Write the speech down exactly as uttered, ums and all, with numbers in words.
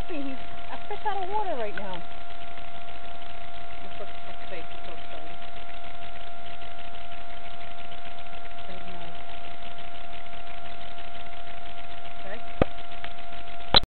happy. He's a fish out of water right now.